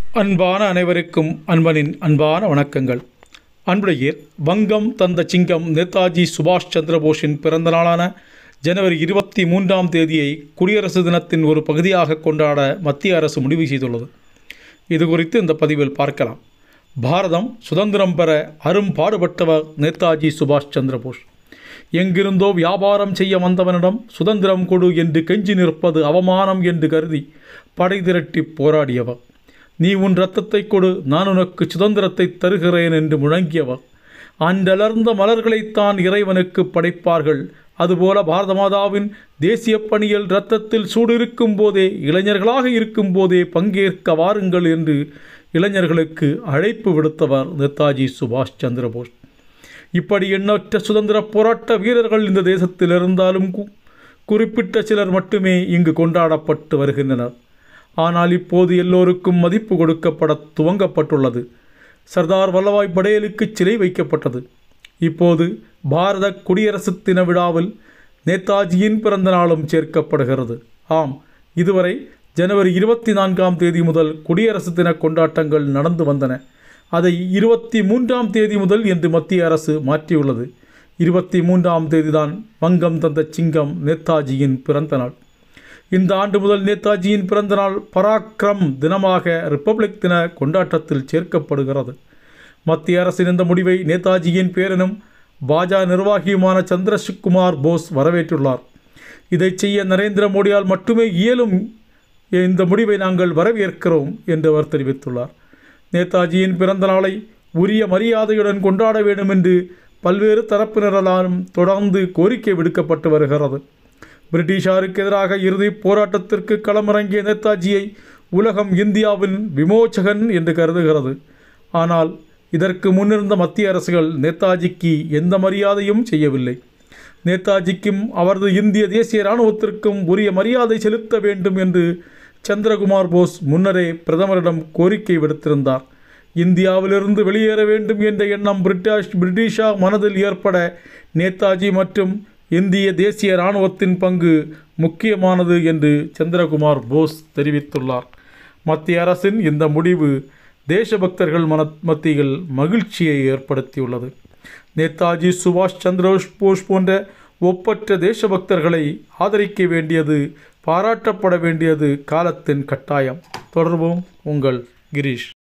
அன்பான அனைவருக்கும் அன்பனின் அன்பான வணக்கங்கள். அன்புடையீர், வங்கம் தந்த சிங்கம் நேதாஜி சுபாஷ் சந்திரபோஸின் பிறந்த நாளான ஜனவரி 23ஆம் தேதியை குடியரசு தினத்தின் ஒரு பகுதியாக கொண்டாட மத்திய அரசு முடிவு செய்துள்ளது. இது குறித்து இந்த பதிவில் பார்க்கலாம். பாரதம் சுதந்திரம் பெற அரும்பாடுபட்டவர் நேதாஜி சுபாஷ் சந்திரபோஸ். எங்கிருந்தோ வியாபாரம் செய்ய வந்தவனிடம் சுதந்திரம் கொடு என்று கெஞ்சி நிற்பது அவமானம் என்று கருதி படை திரட்டி போராடியவர். நீ உன் இரத்தத்தை கொடு, நான் உனக்கு சுதந்திரத்தை தருகிறேன் என்று முழங்கியவர். அன்றலர்ந்த மலர்களைத்தான் இறைவனுக்கு படைப்பார்கள். அதுபோல பாரத மாதாவின் தேசிய பணியில் இரத்தத்தில் சூடு இருக்கும் போதே, இளைஞர்களாக இருக்கும் போதே பங்கேற்க வாருங்கள் என்று இளைஞர்களுக்கு அழைப்பு விடுத்தவர் நேதாஜி சுபாஷ் சந்திரபோஸ். இப்படி எண்ணற்ற சுதந்திர போராட்ட வீரர்கள் இந்த தேசத்தில் இருந்தாலும் குறிப்பிட்ட சிலர் மட்டுமே இங்கு கொண்டாடப்பட்டு வருகின்றனர். ஆனால் இப்போது எல்லோருக்கும் மதிப்பு கொடுக்கப்பட துவங்கப்பட்டுள்ளது. சர்தார் வல்லபாய் படேலுக்கு சிலை வைக்கப்பட்டது. இப்போது பாரத குடியரசு தின விழாவில் நேதாஜியின் பிறந்த நாளும் சேர்க்கப்படுகிறது. ஆம், இதுவரை ஜனவரி 24ஆம் தேதி முதல் குடியரசு தின கொண்டாட்டங்கள் நடந்து வந்தன. அதை 23ஆம் தேதி முதல் என்று மத்திய அரசு மாற்றியுள்ளது. 23ஆம் தேதிதான் வங்கம் தந்த சிங்கம் நேதாஜியின் பிறந்த நாள். இந்த ஆண்டு முதல் நேதாஜியின் பிறந்தநாள் பராக்கிரம் தினமாக ரிப்பப்ளிக் தின கொண்டாட்டத்தில் சேர்க்கப்படுகிறது. மத்திய அரசின் இந்த முடிவை நேதாஜியின் பேரனும் பாஜக நிர்வாகியுமான சந்திரகுமார் போஸ் வரவேற்றுள்ளார். இதை செய்ய நரேந்திர மோடியால் மட்டுமே இயலும். இந்த முடிவை நாங்கள் வரவேற்கிறோம் என்று அவர் தெரிவித்துள்ளார். நேதாஜியின் பிறந்த நாளை உரிய மரியாதையுடன் கொண்டாட வேண்டும் என்று பல்வேறு தரப்பினராலும் தொடர்ந்து கோரிக்கை விடுக்கப்பட்டு வருகிறது. பிரிட்டிஷாருக்கு எதிராக இறுதிப் போராட்டத்திற்கு களமிறங்கிய நேதாஜியை உலகம் இந்தியாவின் விமோசகன் என்று கருதுகிறது. ஆனால் இதற்கு முன்னிருந்த மத்திய அரசுகள் நேதாஜிக்கு எந்த மரியாதையும் செய்யவில்லை. நேதாஜிக்கும் அவரது இந்திய தேசிய இராணுவத்திற்கும் உரிய மரியாதை செலுத்த வேண்டும் என்று சந்திரகுமார் போஸ் முன்னரே பிரதமரிடம் கோரிக்கை விடுத்திருந்தார். இந்தியாவிலிருந்து வெளியேற வேண்டும் என்ற எண்ணம் பிரிட்டிஷார் மனதில் ஏற்பட நேதாஜி மற்றும் இந்திய தேசிய இராணுவத்தின் பங்கு முக்கியமானது என்று சந்திரகுமார் போஸ் தெரிவித்துள்ளார். மத்திய அரசின் இந்த முடிவு தேசபக்தர்கள் மத்தியில் மகிழ்ச்சியை ஏற்படுத்தியுள்ளது. நேதாஜி சுபாஷ் சந்திர போஸ் போன்ற ஒப்பற்ற தேசபக்தர்களை ஆதரிக்க வேண்டியது, பாராட்டப்பட வேண்டியது காலத்தின் கட்டாயம். தொடர்வோம். உங்கள் கிரீஷ்.